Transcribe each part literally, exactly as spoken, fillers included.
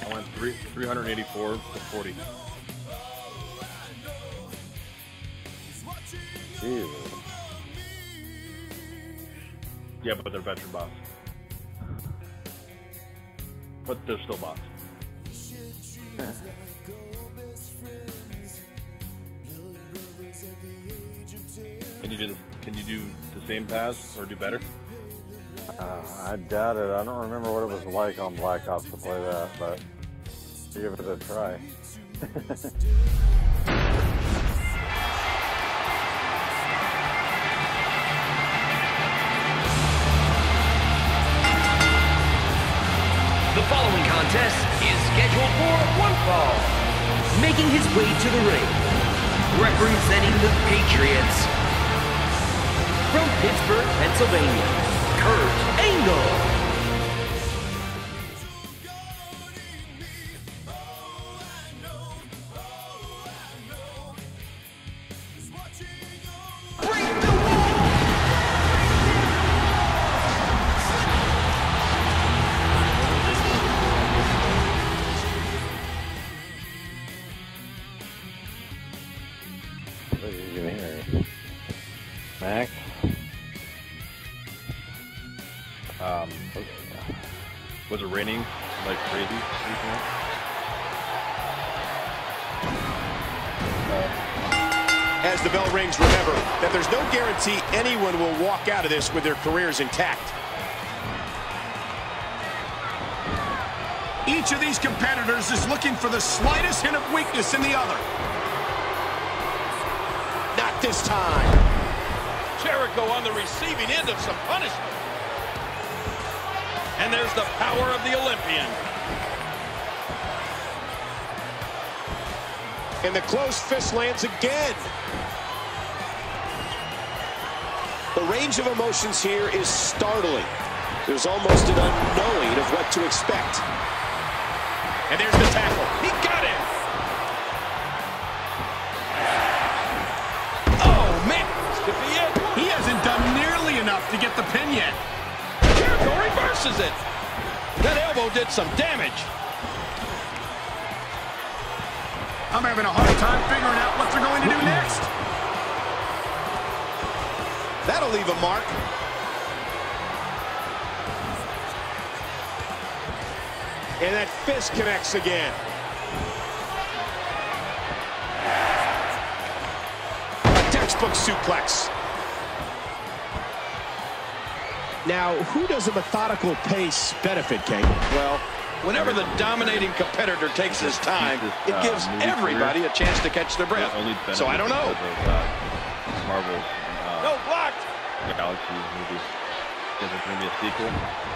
I went three, three eighty-four to forty. Ew. Yeah, but they're veteran bots. But they're still bots. Can you do the, Can you do the same pass or do better? Uh, I doubt it. I don't remember what it was like on Black Ops to play that, but give it a try. The following contest is scheduled for one fall. Making his way to the ring, representing the Patriots, from Pittsburgh, Pennsylvania, Kurt Angle. Max? Um, was it raining like crazy recently? As the bell rings, remember that there's no guarantee anyone will walk out of this with their careers intact. Each of these competitors is looking for the slightest hint of weakness in the other. Not this time. Jericho on the receiving end of some punishment. And there's the power of the Olympian. And the closed fist lands again. The range of emotions here is startling. There's almost an unknowing of what to expect. And there's the tackle. He got him. Oh, man. This could be it. He hasn't done nearly enough to get the pin yet. Jericho reverses it. That elbow did some damage. I'm having a hard time figuring out what they're going to do next. That'll leave a mark. And that fist connects again. A textbook suplex. Now, who does a methodical pace benefit, King? Well, whenever the dominating competitor takes his time, it gives everybody a chance to catch their breath. So I don't know. Marvel's No, blocked. Galaxy movie. Is it going to be a sequel?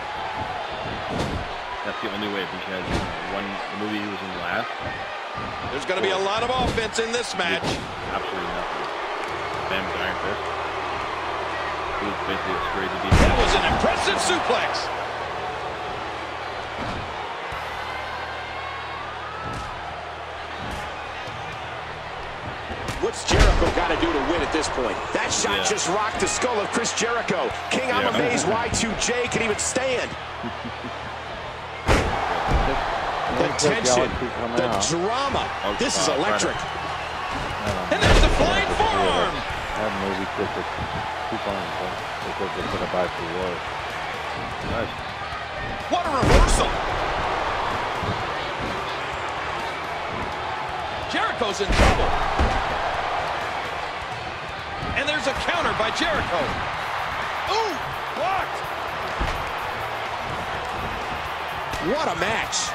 That's the only way, because one movie he was in last. There's going to be a lot of offense in this match. Absolutely nothing. Bam Iron Fist. He was basically afraid to be. That was an impressive suplex. What's Jericho got to do to win at this point? That shot Yeah. just rocked the skull of Chris Jericho. King, I'm Yeah. amazed Y two J can even stand. The tension, the drama. Oh, This is uh, electric. And there's the flying forearm. That movie took it too far because they put a back to war. Nice. What a reversal. Jericho's in trouble. And there's a counter by Jericho. Ooh, blocked. What a match.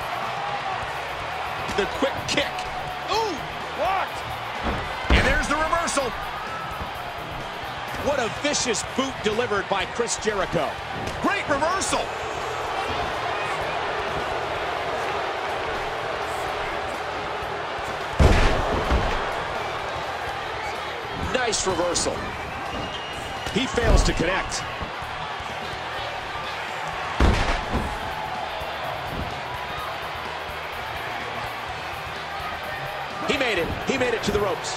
The quick kick. Ooh, blocked. And there's the reversal. What a vicious boot delivered by Chris Jericho. Great reversal. Nice reversal. He fails to connect. He made it. He made it to the ropes.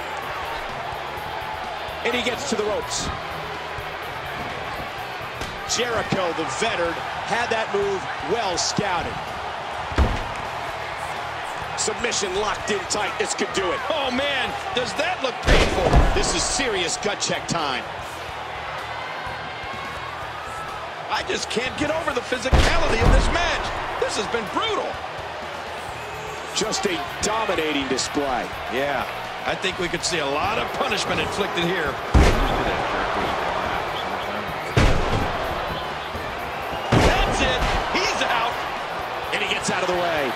And he gets to the ropes. Jericho, the veteran, had that move well scouted. Submission locked in tight. This could do it. Oh, man, does that look painful? This is serious gut check time. I just can't get over the physicality of this match. This has been brutal. Just a dominating display. Yeah, I think we could see a lot of punishment inflicted here. That's it. He's out. And he gets out of the way.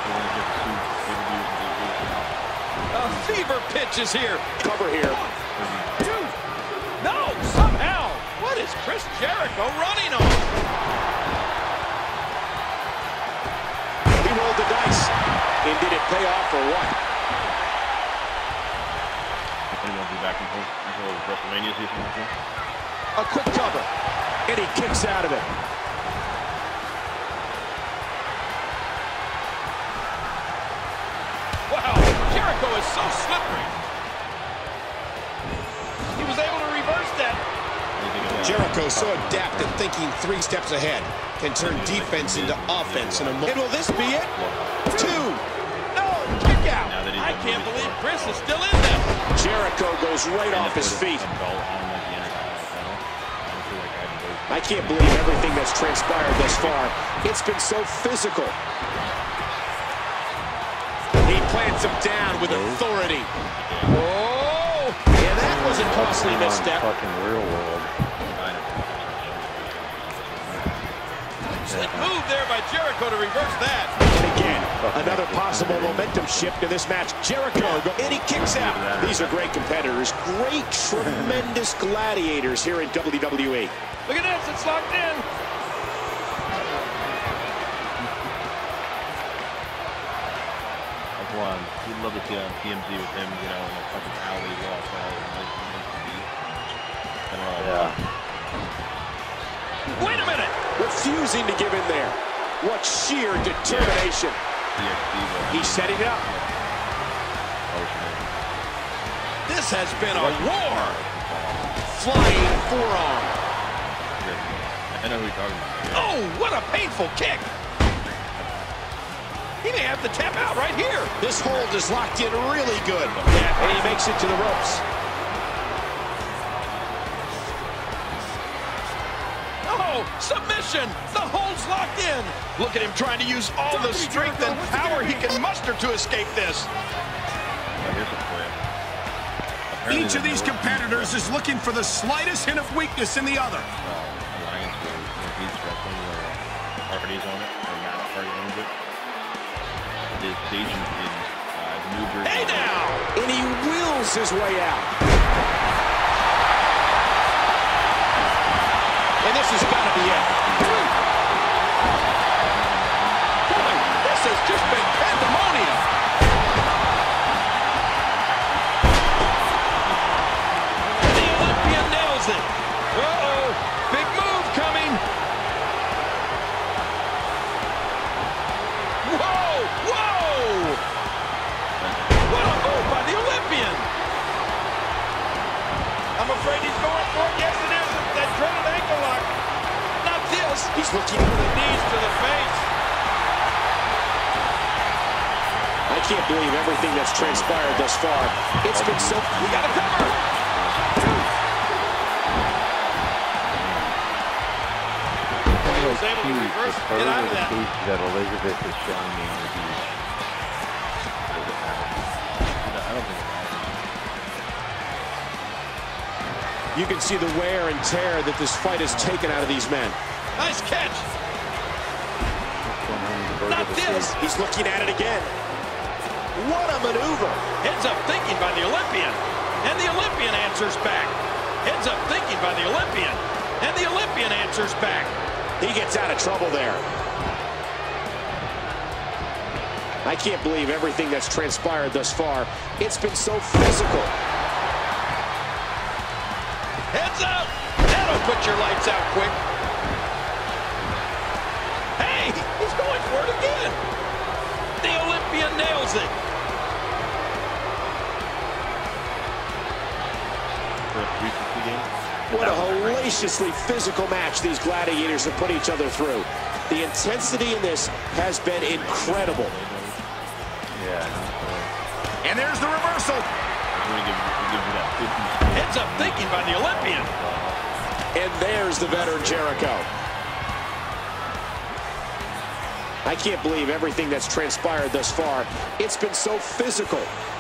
A fever pitch is here. Cover here. No, somehow. What is Chris Jericho running on? He rolled the dice. And did it pay off or what? Anyone be back in control of WrestleMania season? A quick cover. And he kicks out of it. Wow, Jericho is so slippery. He was able to reverse that. Jericho so adept at thinking three steps ahead. Can turn defense into offense in a moment. And will this be it? Two. No, kick out. I can't believe Chris is still in there. Jericho goes right off his feet. I can't believe everything that's transpired thus far. It's been so physical. He plants him down with authority. Oh! And that was a costly misstep. Fucking real world. Slick move there by Jericho to reverse that. And again, another possible momentum shift in this match. Jericho, and he kicks out. These are great competitors. Great, tremendous gladiators here in W W E. Look at this, it's locked in. That's one. We'd love to see on T M Z with him, you know, in a fucking alley walk. Yeah. Wait a minute. Refusing to give in there. What sheer determination. He's setting it up. This has been a war. Flying forearm. I know who you're talking about. Oh, what a painful kick. He may have to tap out right here. This hold is locked in really good. Yeah, and he makes it to the ropes. Oh, submission. The hold's locked in. Look at him trying to use all the strength and power he can muster to escape this. Each of these competitors is looking for the slightest hint of weakness in the other. Hardy's on it, or Matt Hardy owns it. It is staged in uh, Newbury. Hey now! And he wheels his way out. And this has got to be it. Boy, this has just been pandemonium. The Olympian nails it. Uh-oh, big move coming. Whoa, whoa! What a move by the Olympian. I'm afraid he's going for it. Yes, it is. That dreaded ankle lock. Not this. He's looking for the knees to the face. I can't believe everything that's transpired thus far. It's been so... We got a cover. He was able to reverse it, get out of that. That Elizabeth is showing me on the beach. I don't think it matters. You can see the wear and tear that this fight has taken out of these men. Nice catch. Not this. He's looking at it again. What a maneuver. Heads up thinking by the Olympian. And the Olympian answers back. Heads up thinking by the Olympian. And the Olympian answers back. He gets out of trouble there. I can't believe everything that's transpired thus far. It's been so physical. Heads up. That'll put your lights out quick. Hey, he's going for it again. The Olympian nails it. For a three sixty game? What a hellaciously physical match these gladiators have put each other through. The intensity in this has been incredible. Yeah. And there's the reversal. Heads up thinking by the Olympian. And there's the veteran Jericho. I can't believe everything that's transpired thus far. It's been so physical.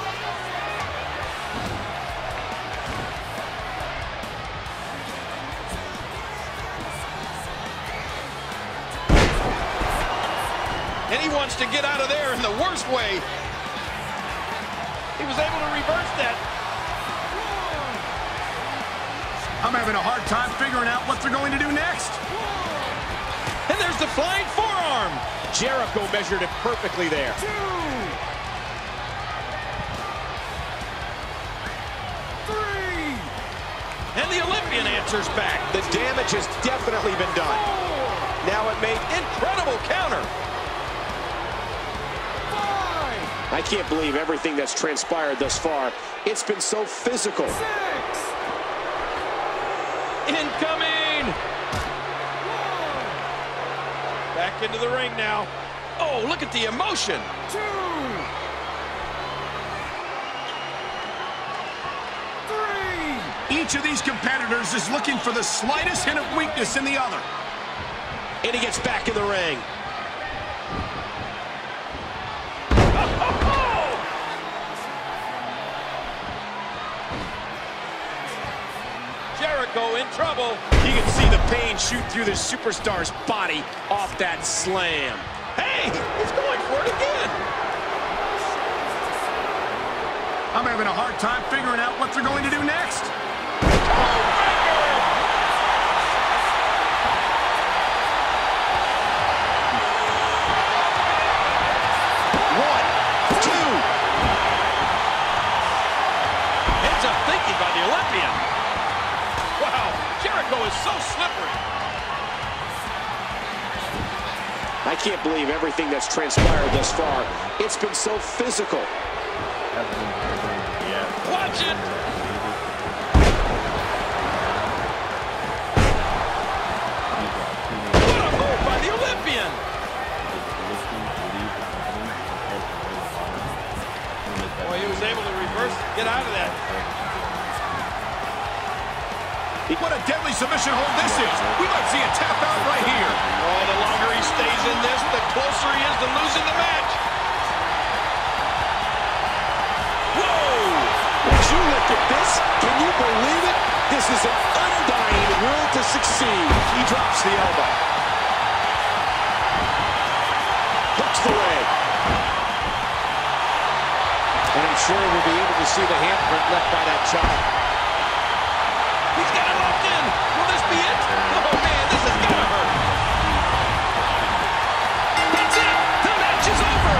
And he wants to get out of there in the worst way. He was able to reverse that. I'm having a hard time figuring out what they're going to do next. And there's the flying forearm. Jericho measured it perfectly there. Two. Three. And the Olympian answers back. The damage has definitely been done. Now it made incredible counter. I can't believe everything that's transpired thus far. It's been so physical. Six. Incoming. Back into the ring now. Oh, look at the emotion. Two. Three. Each of these competitors is looking for the slightest hint of weakness in the other. And he gets back in the ring. Jericho in trouble. You can see the pain shoot through this superstar's body off that slam. Hey, he's going for it again. I'm having a hard time figuring out what they're going to do next. One, two. Heads up thinking by the Olympian. Wow, Jericho is so slippery. I can't believe everything that's transpired thus far. It's been so physical. Watch it. What a move by the Olympian. Boy, he was able to reverse, get out of that. What a deadly submission hold this is. We might see a tap out right here. Oh, the longer he stays in this, the closer he is to losing the match. Whoa! Would you look at this? Can you believe it? This is an undying will to succeed. He drops the elbow. Hooks the leg. And I'm sure we'll be able to see the handprint left by that chop. He's got it locked in. Will this be it? Oh, man, this is going to hurt. That's it. The match is over.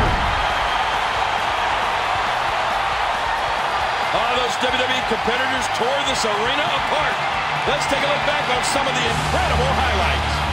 Oh, those W W E competitors tore this arena apart. Let's take a look back on some of the incredible highlights.